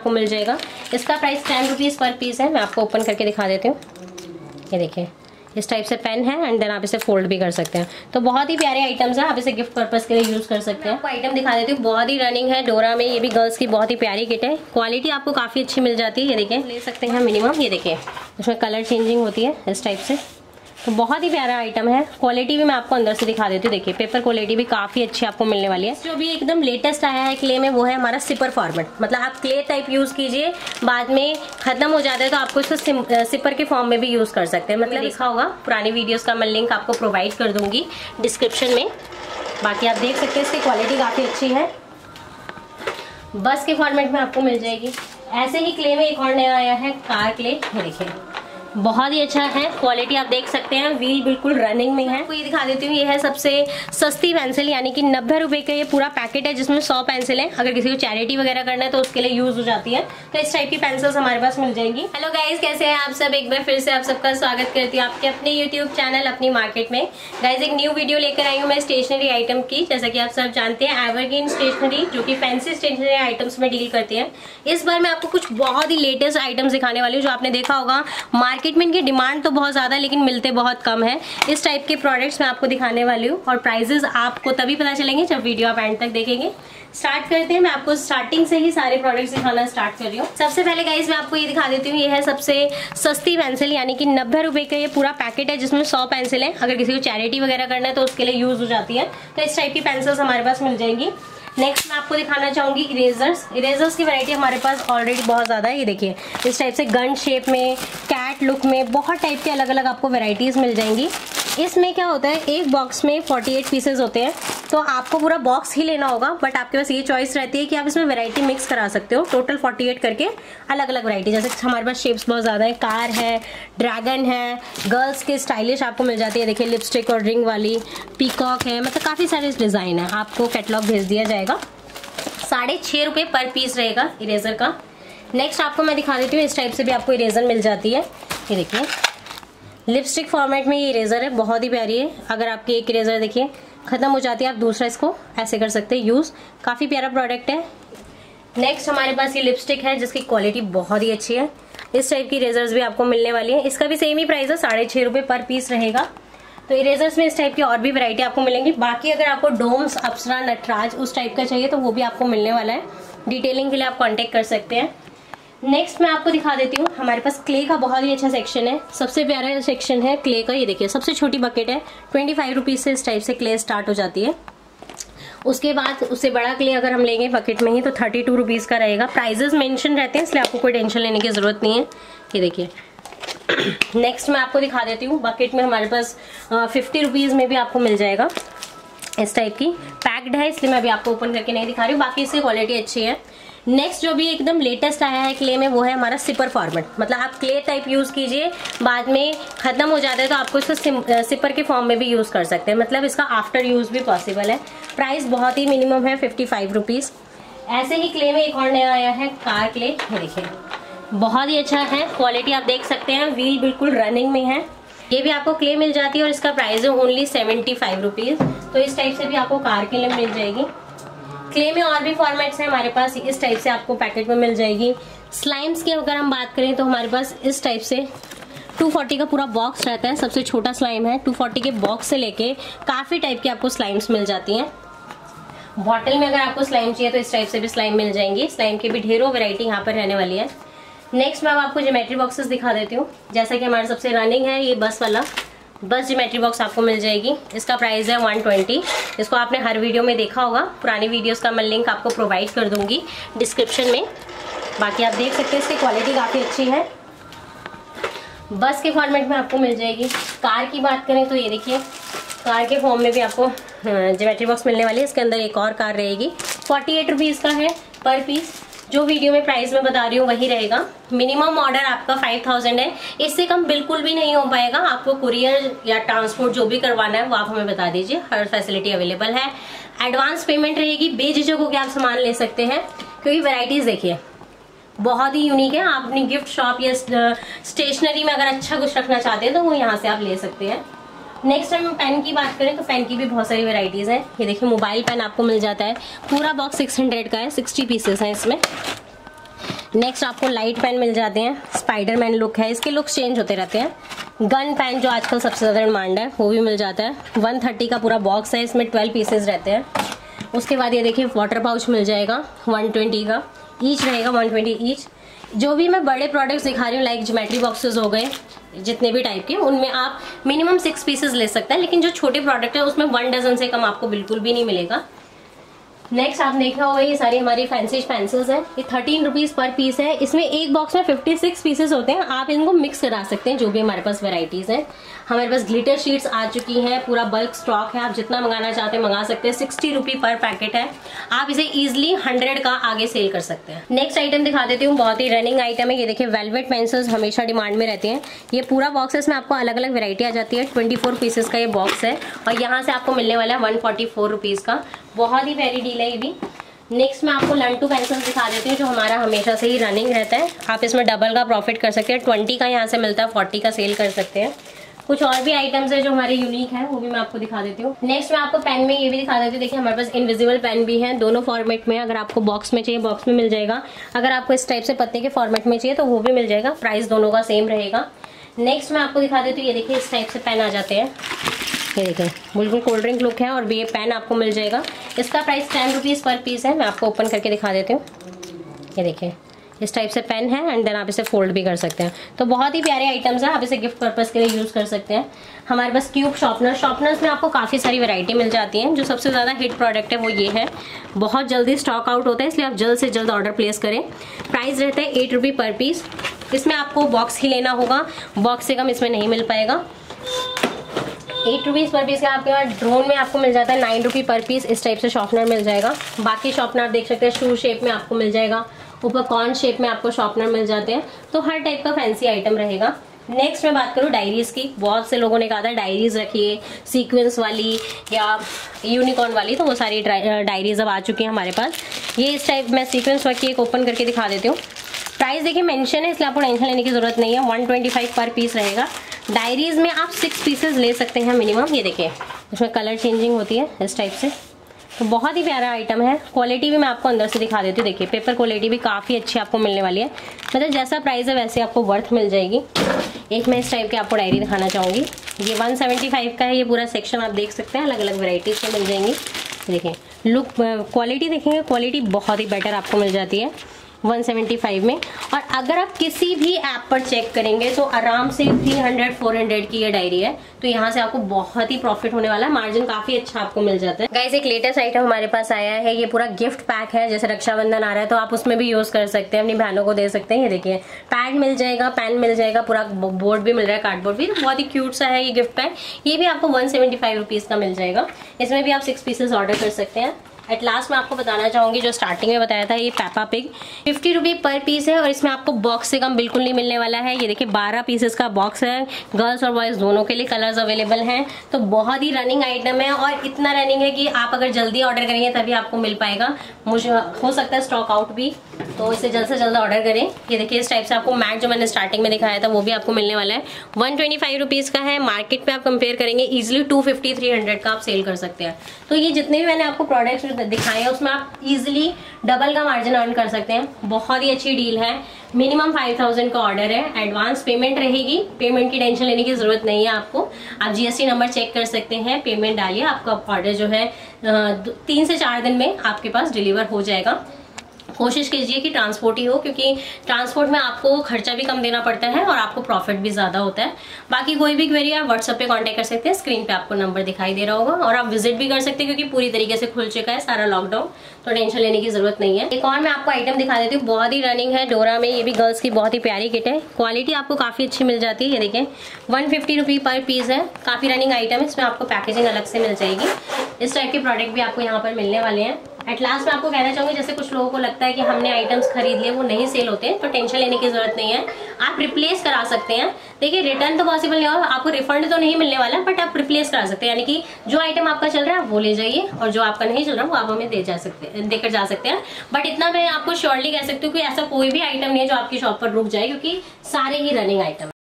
आपको मिल जाएगा। इसका प्राइस 10 रुपीज़ पर पीस है। मैं आपको ओपन करके दिखा देती हूँ। ये देखिए, इस टाइप से पेन है एंड देन आप इसे फोल्ड भी कर सकते हैं। तो बहुत ही प्यारे आइटम्स हैं, आप इसे गिफ्ट पर्पस के लिए यूज कर सकते हैं। आपको आइटम दिखा देती हूँ, बहुत ही रनिंग है डोरा में। ये भी गर्ल्स की बहुत ही प्यारी किट है, क्वालिटी आपको काफी अच्छी मिल जाती है। ये देखिए, ले सकते हैं मिनिमम। ये देखिए, इसमें कलर चेंजिंग होती है इस टाइप से। तो बहुत ही प्यारा आइटम है। क्वालिटी भी मैं आपको अंदर से दिखा देती हूँ। देखिए, पेपर क्वालिटी भी काफी अच्छी आपको मिलने वाली है। जो भी एकदम लेटेस्ट आया है क्ले में, वो है हमारा सिपर फॉर्मेट। मतलब आप क्ले टाइप यूज कीजिए, बाद में खत्म हो जाता है तो आपको इसको सिपर के फॉर्म में भी यूज कर सकते हैं। मतलब लिखा होगा, पुरानी वीडियोस का मैं लिंक आपको प्रोवाइड कर दूंगी डिस्क्रिप्शन में। बाकी आप देख सकते हैं, इसकी क्वालिटी काफी अच्छी है। बस के फॉर्मेट में आपको मिल जाएगी। ऐसे ही क्ले में एक और नया आया है, कार क्ले। ये देखिए, बहुत ही अच्छा है, क्वालिटी आप देख सकते हैं। व्हील बिल्कुल रनिंग में है। आपको ये दिखा देती हूँ, ये है सबसे सस्ती पेंसिल, यानी कि 90 रुपए का ये पूरा पैकेट है, जिसमें 100 पेंसिल है। अगर किसी को चैरिटी वगैरह करना है तो उसके लिए यूज हो जाती है। तो इस टाइप की पेंसिल्स हमारे पास मिल जाएंगी। हेलो गाइज, कैसे हैं आप सब? एक बार फिर से आप सबका स्वागत करती हूँ आपके अपने यूट्यूब चैनल अपनी मार्केट में। गाइज, एक न्यू वीडियो लेकर आई हूँ मैं स्टेशनरी आइटम की। जैसा कि आप सब जानते हैं, एवरग्रीन स्टेशनरी जो कि फैंसी स्टेशनरी आइटम्स में डील करती है। इस बार मैं आपको कुछ बहुत ही लेटेस्ट आइटम्स दिखाने वाली हूँ, जो आपने देखा होगा मार्केट में इनकी डिमांड तो बहुत ज्यादा, लेकिन मिलते बहुत कम है। इस टाइप के प्रोडक्ट्स मैं आपको दिखाने वाली हूँ, और प्राइसेस आपको तभी पता चलेंगे जब वीडियो आप एंड तक देखेंगे। स्टार्ट करते हैं। मैं आपको स्टार्टिंग से ही सारे प्रोडक्ट्स दिखाना स्टार्ट कर रही हूँ। सबसे पहले गाइज मैं आपको ये दिखा देती हूँ, ये है सबसे सस्ती पेंसिल, यानी कि 90 रुपए का ये पूरा पैकेट है, जिसमें 100 पेंसिल है। अगर किसी को चैरिटी वगैरह करना है तो उसके लिए यूज हो जाती है। तो इस टाइप की पेंसिल्स हमारे पास मिल जाएंगी। नेक्स्ट मैं आपको दिखाना चाहूंगी इरेजर्स की वैरायटी हमारे पास ऑलरेडी बहुत ज्यादा है। ये देखिए, इस टाइप से गन शेप में, कैट लुक में, बहुत टाइप के अलग अलग आपको वैरायटीज मिल जाएंगी। इसमें क्या होता है, एक बॉक्स में 48 पीसेज होते हैं, तो आपको पूरा बॉक्स ही लेना होगा। बट आपके पास ये चॉइस रहती है कि आप इसमें वैरायटी मिक्स करा सकते हो। टोटल 48 करके अलग अलग वैरायटी, जैसे हमारे पास शेप्स बहुत ज्यादा है। कार है, ड्रैगन है, गर्ल्स के स्टाइलिश आपको मिल जाती है। देखिए, लिपस्टिक और रिंग वाली, पीकॉक है, मतलब काफी सारे डिजाइन है। आपको कैटलॉग भेज दिया जाएगा। 6.5 रुपए पर पीस रहेगा इरेजर का। नेक्स्ट आपको मैं दिखा देती हूँ, इस टाइप से भी आपको इरेजर मिल जाती है। ये देखिए, लिपस्टिक फॉर्मेट में ये इरेजर है, बहुत ही प्यारी है। अगर आपकी एक इरेजर देखिए खत्म हो जाती है, आप दूसरा इसको ऐसे कर सकते हैं यूज। काफी प्यारा प्रोडक्ट है। नेक्स्ट हमारे पास ये लिपस्टिक है, जिसकी क्वालिटी बहुत ही अच्छी है। इस टाइप की इरेजर्स भी आपको मिलने वाली है। इसका भी सेम ही प्राइस है, 6.5 रुपए पर पीस रहेगा। तो इरेजर्स में इस टाइप की और भी वैरायटी आपको मिलेंगी। बाकी अगर आपको डोम्स, अप्सरा, नटराज उस टाइप का चाहिए तो वो भी आपको मिलने वाला है। डिटेलिंग के लिए आप कांटेक्ट कर सकते हैं। नेक्स्ट मैं आपको दिखा देती हूँ, हमारे पास क्ले का बहुत ही अच्छा सेक्शन है। सबसे प्यारा सेक्शन है क्ले का। ये देखिए, सबसे छोटी बकेट है, 25 रुपीज से इस टाइप से क्ले स्टार्ट हो जाती है। उसके बाद उससे बड़ा क्ले अगर हम लेंगे बकेट में ही तो 32 रुपीज का रहेगा। प्राइजेस मेंशन रहते हैं, इसलिए आपको कोई टेंशन लेने की जरूरत नहीं है। ये देखिए, नेक्स्ट मैं आपको दिखा देती हूँ, बकेट में हमारे पास 50 रुपीज में भी आपको मिल जाएगा। इस टाइप की पैक्ड है, इसलिए मैं अभी आपको ओपन करके नहीं दिखा रही हूँ। बाकी इसकी क्वालिटी अच्छी है। नेक्स्ट जो भी एकदम लेटेस्ट आया है क्ले में, वो है हमारा सिपर फॉर्मेट। मतलब आप क्ले टाइप यूज कीजिए, बाद में खत्म हो जाता है तो आपको इसको सिपर के फॉर्म में भी यूज कर सकते हैं। मतलब इसका आफ्टर यूज भी पॉसिबल है। प्राइस बहुत ही मिनिमम है, 55 रुपीज। ऐसे ही क्ले में एक और नया आया है, कार क्ले। ये देखिए, बहुत ही अच्छा है, क्वालिटी आप देख सकते हैं। व्हील बिल्कुल रनिंग में है। ये भी आपको क्ले मिल जाती है और इसका प्राइस है ओनली 75 रुपीज। तो इस टाइप से भी आपको कार के लिए मिल जाएगी। क्ले में और भी फॉर्मेट्स हैं हमारे पास, इस टाइप से आपको पैकेट में मिल जाएगी। स्लाइम्स की अगर हम बात करें तो हमारे पास इस टाइप से 240 का पूरा बॉक्स रहता है। सबसे छोटा स्लाइम है, 240 के बॉक्स से लेके काफी टाइप की आपको स्लाइम्स मिल जाती हैं। बॉटल में अगर आपको स्लाइम चाहिए तो इस टाइप से भी स्लाइम मिल जाएंगी। स्लाइम की भी ढेरों वैरायटी यहाँ पर रहने वाली है। नेक्स्ट मैं आपको ज्योमेट्री बॉक्सेस दिखा देती हूँ। जैसा कि हमारे सबसे रनिंग है ये बस वाला, बस ज्योमेट्री बॉक्स आपको मिल जाएगी। इसका प्राइस है 120। इसको आपने हर वीडियो में देखा होगा। पुरानी वीडियोस का मैं लिंक आपको प्रोवाइड कर दूंगी डिस्क्रिप्शन में। बाकी आप देख सकते हैं, इसकी क्वालिटी काफी अच्छी है। बस के फॉर्मेट में आपको मिल जाएगी। कार की बात करें तो ये देखिए, कार के फॉर्म में भी आपको ज्योमेट्री बॉक्स मिलने वाली है। इसके अंदर एक और कार रहेगी। 48 रुपीज का है पर पीस। जो वीडियो में प्राइस में बता रही हूँ वही रहेगा। मिनिमम ऑर्डर आपका 5000 है, इससे कम बिल्कुल भी नहीं हो पाएगा। आपको कुरियर या ट्रांसपोर्ट जो भी करवाना है वो आप हमें बता दीजिए, हर फैसिलिटी अवेलेबल है। एडवांस पेमेंट रहेगी, बेझिझक होकर आप सामान ले सकते हैं, क्योंकि वैरायटीज देखिए बहुत ही यूनिक है। आप अपनी गिफ्ट शॉप या स्टेशनरी में अगर अच्छा कुछ रखना चाहते हैं तो वो यहाँ से आप ले सकते हैं। नेक्स्ट हम पेन की बात करें तो पेन की भी बहुत सारी वैरायटीज हैं। ये देखिए, मोबाइल पेन आपको मिल जाता है। पूरा बॉक्स 600 का है, 60 पीसेस हैं इसमें। नेक्स्ट आपको लाइट पेन मिल जाते हैं, स्पाइडरमैन लुक है, इसके लुक्स चेंज होते रहते हैं। गन पेन जो आजकल सबसे ज्यादा डिमांड है वो भी मिल जाता है। 130 का पूरा बॉक्स है, इसमें 12 पीसेस रहते हैं। उसके बाद ये देखिए वाटर पाउच मिल जाएगा 120 का, ईच रहेगा 120 ईच। जो भी मैं बड़े प्रोडक्ट्स दिखा रही हूँ लाइक ज्योमेट्री बॉक्सेस हो गए, जितने भी टाइप के, उनमें आप मिनिमम 6 पीसेस ले सकते हैं, लेकिन जो छोटे प्रोडक्ट है उसमें 1 डजन से कम आपको बिल्कुल भी नहीं मिलेगा। नेक्स्ट आप देखा होगा ये सारी हमारी फैंसी पेंसिल्स हैं, ये 13 रुपीज पर पीस है। इसमें एक बॉक्स में 56 पीसेस होते हैं, आप इनको मिक्स करा सकते हैं जो भी हमारे पास वेराइटीज हैं। हमारे पास ग्लिटर शीट्स आ चुकी हैं, पूरा बल्क स्टॉक है, आप जितना मंगाना चाहते हैं मंगा सकते हैं। 60 रुपी पर पैकेट है, आप इसे इजिली 100 का आगे सेल कर सकते हैं। नेक्स्ट आइटम दिखा देती हूँ, बहुत ही रनिंग आइटम है। ये देखिए वेलवेट पेंसिल्स हमेशा डिमांड में रहती हैं। ये पूरा बॉक्स है, इसमें आपको अलग अलग वेरायटी आ जाती है। 24 पीसेस का ये बॉक्स है और यहाँ से आपको मिलने वाला है 144 रुपीज का। बहुत ही प्यारी डील है ये भी। नेक्स्ट मैं आपको लंटू पेंसिल दिखा देती हूँ जो हमारा हमेशा से ही रनिंग रहता है। आप इसमें डबल का प्रॉफिट कर सकते हैं, 20 का यहाँ से मिलता है, 40 का सेल कर सकते हैं। कुछ और भी आइटम्स है जो हमारे यूनिक है, वो भी मैं आपको दिखा देती हूँ। नेक्स्ट मैं आपको पेन में ये भी दिखा देती हूँ। देखिए हमारे पास इनविजिबल पेन भी है, दोनों फॉर्मेट में। अगर आपको बॉक्स में चाहिए बॉक्स में मिल जाएगा, अगर आपको इस टाइप से पत्ते के फॉर्मेट में चाहिए तो वो भी मिल जाएगा। प्राइस दोनों का सेम रहेगा। नेक्स्ट मैं आपको दिखा देती हूँ, ये देखिए इस टाइप से पेन आ जाते हैं। ये देखिए बिल्कुल कोल्ड ड्रिंक लुक है और ये पेन आपको मिल जाएगा। इसका प्राइस 10 रुपीज पर पीस है। मैं आपको ओपन करके दिखा देती हूँ। ये देखिए इस टाइप से पेन है एंड देन आप इसे फोल्ड भी कर सकते हैं। तो बहुत ही प्यारे आइटम्स हैं, आप इसे गिफ्ट पर्पस के लिए यूज कर सकते हैं। हमारे पास क्यूब शॉर्पनर्स में आपको काफ़ी सारी वैरायटी मिल जाती है। जो सबसे ज़्यादा हिट प्रोडक्ट है वो ये है, बहुत जल्दी स्टॉक आउट होता है, इसलिए आप जल्द से जल्द ऑर्डर प्लेस करें। प्राइस रहता है 8 रुपी पर पीस। इसमें आपको बॉक्स ही लेना होगा, बॉक्स से कम इसमें नहीं मिल पाएगा। 8 रुपीज पर पीस का आपके पास ड्रोन में आपको मिल जाता है 9 रुपी पर पीस। इस टाइप से शॉर्पनर मिल जाएगा। बाकी शॉर्पनर आप देख सकते हैं शू शेप में आपको मिल जाएगा, ऊपर कॉर्न शेप में आपको शॉर्पनर मिल जाते हैं। तो हर टाइप का फैंसी आइटम रहेगा। नेक्स्ट मैं बात करूँ डायरीज की। बहुत से लोगों ने कहा था डायरीज रखिए सीक्वेंस वाली या यूनिकॉर्न वाली, तो वो सारी डायरीज अब आ चुकी हैं हमारे पास। ये इस टाइप मैं सीक्वेंस वर्क की एक ओपन करके दिखा देती हूँ। प्राइस देखिए मेंशन है, इसलिए आपको टेंशन लेने की जरूरत नहीं है। 125 पर पीस रहेगा। डायरीज में आप 6 पीसेस ले सकते हैं मिनिमम। ये देखिए इसमें कलर चेंजिंग होती है इस टाइप से, तो बहुत ही प्यारा आइटम है। क्वालिटी भी मैं आपको अंदर से दिखा देती हूँ। देखिए पेपर क्वालिटी भी काफ़ी अच्छी आपको मिलने वाली है, मतलब जैसा प्राइस है वैसे आपको वर्थ मिल जाएगी। एक मैं इस टाइप की आपको डायरी दिखाना चाहूँगी। ये 175 का है। ये पूरा सेक्शन आप देख सकते हैं, अलग अलग वेराइटीज में मिल जाएंगी। देखिए लुक क्वालिटी देखेंगे, क्वालिटी बहुत ही बेटर आपको मिल जाती है 175 में। और अगर आप किसी भी ऐप पर चेक करेंगे तो आराम से 300-400 की ये डायरी है। तो यहाँ से आपको बहुत ही प्रॉफिट होने वाला है, मार्जिन काफी अच्छा आपको मिल जाता है। गाइस एक लेटेस्ट आइटम हमारे पास आया है, ये पूरा गिफ्ट पैक है। जैसे रक्षाबंधन आ रहा है तो आप उसमें भी यूज कर सकते हैं, अपनी बहनों को दे सकते हैं। ये देखिए पैड मिल जाएगा, पेन मिल जाएगा, पूरा बोर्ड भी मिल रहा है, कार्डबोर्ड भी। बहुत ही क्यूट सा है ये गिफ्ट पैक। ये भी आपको 175 रुपीज का मिल जाएगा। इसमें भी आप 6 पीसेस ऑर्डर कर सकते हैं। एट लास्ट मैं आपको बताना चाहूंगी, जो स्टार्टिंग में बताया था, ये पेपा पिग 50 रुपी पर पीस है और इसमें आपको बॉक्स से कम बिल्कुल नहीं मिलने वाला है। ये देखिए 12 पीसेस का बॉक्स है, गर्ल्स और बॉयज दोनों के लिए कलर्स अवेलेबल हैं। तो बहुत ही रनिंग आइटम है और इतना रनिंग है कि आप अगर जल्दी ऑर्डर करेंगे तभी आपको मिल पाएगा। मुझे हो सकता है स्टॉक आउट भी, तो इसे जल्द से जल्द ऑर्डर करें। ये देखिए इस टाइप से आपको मैट जो मैंने स्टार्टिंग में दिखाया था वो भी आपको मिलने वाला है। 125 रुपीज का है। मार्केट पे आप कंपेयर करेंगे इजिली 250-300 का आप सेल कर सकते हैं। तो ये जितने भी मैंने आपको प्रोडक्ट्स दिखाए हैं उसमें आप इजिली डबल का मार्जिन अर्न कर सकते हैं। बहुत ही अच्छी डील है। मिनिमम 5000 का ऑर्डर है, एडवांस पेमेंट रहेगी। पेमेंट की टेंशन लेने की जरूरत नहीं है आपको। आप जीएसटी नंबर चेक कर सकते हैं, पेमेंट डालिए, आपका ऑर्डर जो है 3 से 4 दिन में आपके पास डिलीवर हो जाएगा। कोशिश कीजिए कि ट्रांसपोर्ट ही हो, क्योंकि ट्रांसपोर्ट में आपको खर्चा भी कम देना पड़ता है और आपको प्रॉफिट भी ज्यादा होता है। बाकी कोई भी क्वेरी आप व्हाट्सएप पे कांटेक्ट कर सकते हैं, स्क्रीन पे आपको नंबर दिखाई दे रहा होगा। और आप विजिट भी कर सकते हैं क्योंकि पूरी तरीके से खुल चुका है सारा लॉकडाउन, तो टेंशन लेने की जरूरत नहीं है। एक और मैं आपको आइटम दिखा देती हूँ, बहुत ही रनिंग है डोरा में। ये भी गर्ल्स की बहुत ही प्यारी किट है, क्वालिटी आपको काफी अच्छी मिल जाती है। ये देखिए 150 रुपी पर पीस है, काफी रनिंग आइटम है। इसमें आपको पैकेजिंग अलग से मिल जाएगी। इस टाइप के प्रोडक्ट भी आपको यहाँ पर मिलने वाले हैं। एट लास्ट मैं आपको कहना चाहूंगी, जैसे कुछ लोगों को लगता है कि हमने आइटम्स खरीद लिए वो नहीं सेल होते, तो टेंशन लेने की जरूरत नहीं है। आप रिप्लेस करा सकते हैं। देखिए रिटर्न तो पॉसिबल नहीं होगा, आपको रिफंड तो नहीं मिलने वाला, बट आप रिप्लेस करा सकते हैं। यानी कि जो आइटम आपका चल रहा है वो ले जाइए और जो आपका नहीं चल रहा वो आप हमें देकर जा सकते हैं। बट इतना मैं आपको श्योरली कह सकती हूँ कि ऐसा कोई भी आइटम नहीं है जो आपकी शॉप पर रुक जाए, क्योंकि सारे ही रनिंग आइटम